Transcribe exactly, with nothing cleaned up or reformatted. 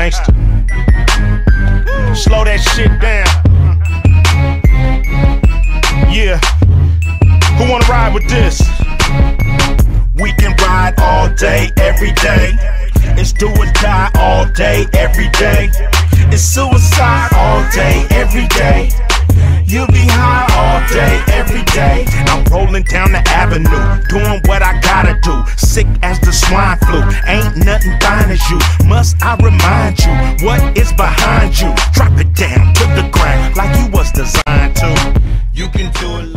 gangster. Slow that shit down. Yeah. Who wanna ride with this? We can ride all day, every day. It's do or die all day, every day. It's suicide all day, every day. You'll be high all day, every day. I'm rolling down the avenue, doing what I gotta do. Sick as the swine flu, ain't nothing fine as you. Must I remind you, what is behind you? Drop it down to the ground like you was designed to. You can do it.